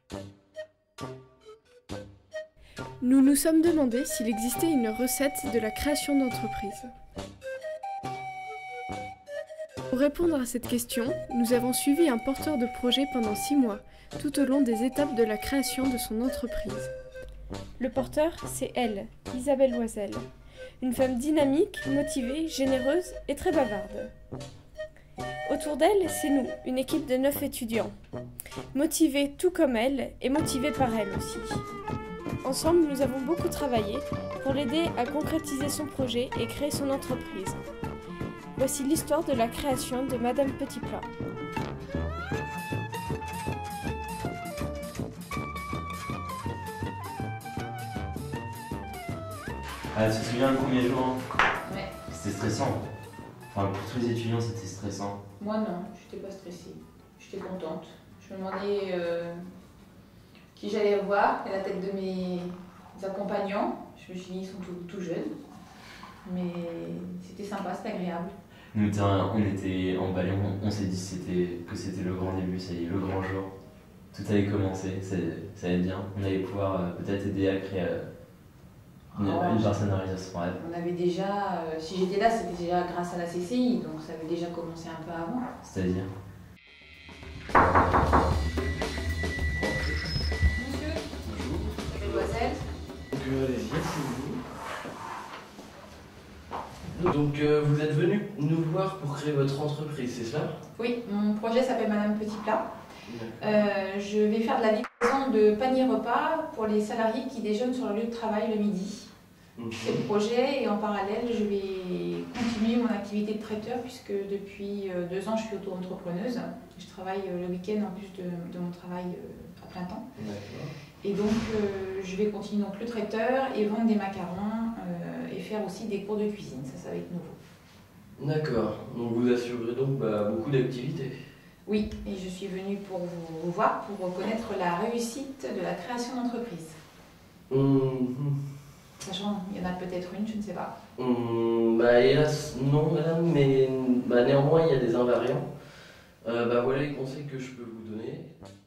Nous nous sommes demandé s'il existait une recette de la création d'entreprise. Pour répondre à cette question, nous avons suivi un porteur de projet pendant 6 mois, tout au long des étapes de la création de son entreprise. Le porteur, c'est elle, Isabelle Loisel, une femme dynamique, motivée, généreuse et très bavarde. Autour d'elle, c'est nous, une équipe de 9 étudiants, motivés tout comme elle et motivés par elle aussi. Ensemble, nous avons beaucoup travaillé pour l'aider à concrétiser son projet et créer son entreprise. Voici l'histoire de la création de Madame Petit Plat. Ah, tu te souviens le premier jour hein? Ouais. C'était stressant. Enfin, pour tous les étudiants, c'était stressant. Moi non, j'étais pas stressée. J'étais contente. Je me demandais qui j'allais revoir à la tête de mes accompagnants. Je me suis dit, ils sont tout jeunes. Mais c'était sympa, c'était agréable. On était emballés, on s'est dit que c'était le grand début, ça y est, le grand jour. Tout allait commencer, ça allait bien. On allait pouvoir peut-être aider à créer une personnalisation. Ouais. On avait déjà, si j'étais là, c'était déjà grâce à la CCI, donc ça avait déjà commencé un peu avant. C'est-à-dire Monsieur, bonjour. Mademoiselle. Allez-y, asseyez-vous. Donc vous êtes venu nous voir pour créer votre entreprise, c'est ça? Oui, mon projet s'appelle Madame Petit Plat. Je vais faire de la livraison de paniers repas pour les salariés qui déjeunent sur le lieu de travail le midi. C'est le projet et en parallèle, je vais continuer mon activité de traiteur puisque depuis 2 ans, je suis auto-entrepreneuse. Je travaille le week-end en plus de mon travail à plein temps. Et donc, je vais continuer donc, le traiteur et vendre des macarons et faire aussi des cours de cuisine. Ça va être nouveau. D'accord. Donc vous assurez donc beaucoup d'activités. Oui, et je suis venue pour vous voir, pour reconnaître la réussite de la création d'entreprise. Sachant, il y en a peut-être une, je ne sais pas. Hélas, non madame, mais néanmoins il y a des invariants. Voilà les conseils que je peux vous donner.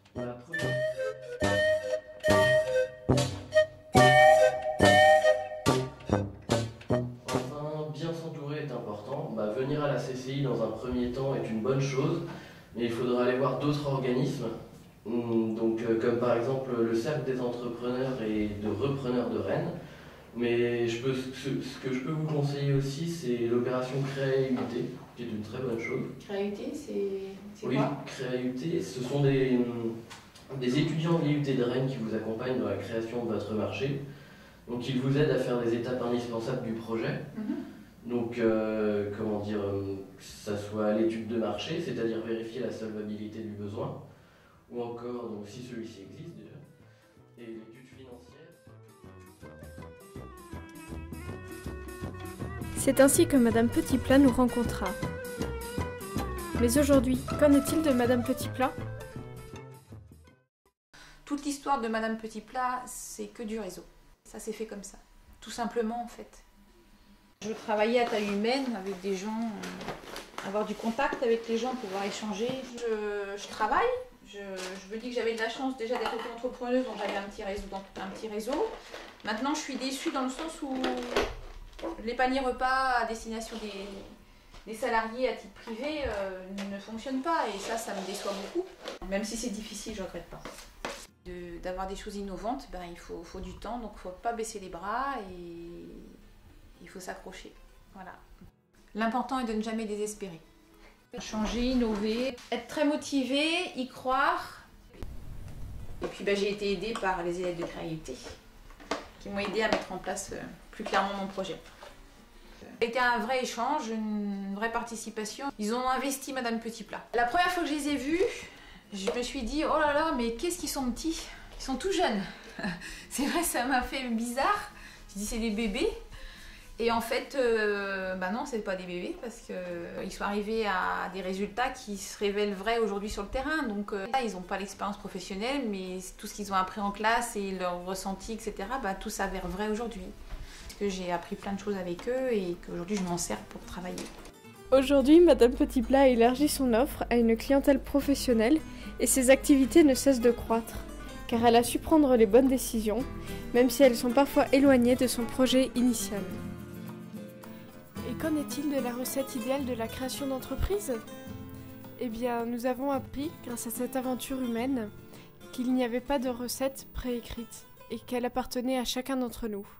Enfin, bien s'entourer est important. Venir à la CCI dans un premier temps est une bonne chose, mais il faudra aller voir d'autres organismes. Donc, comme par exemple le Cercle des entrepreneurs et de repreneurs de Rennes. Mais ce que je peux vous conseiller aussi, c'est l'opération Créa-UT, qui est une très bonne chose. Créa-UT, c'est oui, quoi? Créa-UT, ce sont des étudiants de l'IUT de Rennes qui vous accompagnent dans la création de votre marché. Donc ils vous aident à faire des étapes indispensables du projet. Donc, comment dire, que ce soit l'étude de marché, c'est-à-dire vérifier la solvabilité du besoin, ou encore, donc, si celui-ci existe déjà, et l'étude financière. C'est ainsi que Madame Petit Plat nous rencontra. Mais aujourd'hui, qu'en est-il de Madame Petit Plat? Toute l'histoire de Madame Petit Plat, c'est que du réseau. Ça s'est fait comme ça, tout simplement en fait. Je veux travailler à taille humaine avec des gens, avoir du contact avec les gens, pouvoir échanger. Je travaille, je me dis que j'avais de la chance déjà d'être auto-entrepreneuse, donc j'avais un petit réseau. Maintenant je suis déçue dans le sens où les paniers repas à destination des salariés à titre privé ne fonctionnent pas et ça me déçoit beaucoup. Même si c'est difficile, je ne regrette pas. D'avoir des choses innovantes, il faut du temps, donc il ne faut pas baisser les bras et il faut s'accrocher. Voilà. L'important est de ne jamais désespérer. Changer, innover, être très motivé, y croire. Et puis j'ai été aidée par les élèves de Créa-UT qui m'ont aidée à mettre en place plus clairement mon projet. C'était un vrai échange, une vraie participation. Ils ont investi Madame Petit Plat. La première fois que je les ai vus, je me suis dit, oh là là, mais qu'est-ce qu'ils sont petits? Ils sont tout jeunes. C'est vrai, ça m'a fait bizarre. Je dis, c'est des bébés. Et en fait, non, c'est pas des bébés parce qu'ils sont arrivés à des résultats qui se révèlent vrais aujourd'hui sur le terrain. Donc, ils n'ont pas l'expérience professionnelle, mais tout ce qu'ils ont appris en classe et leur ressenti, etc., tout s'avère vrai aujourd'hui. Parce que j'ai appris plein de choses avec eux et qu'aujourd'hui, je m'en sers pour travailler. Aujourd'hui, Madame Petit Plat a élargi son offre à une clientèle professionnelle et ses activités ne cessent de croître. car elle a su prendre les bonnes décisions, même si elles sont parfois éloignées de son projet initial. Et qu'en est-il de la recette idéale de la création d'entreprise ? Eh bien, nous avons appris, grâce à cette aventure humaine, qu'il n'y avait pas de recette préécrite et qu'elle appartenait à chacun d'entre nous.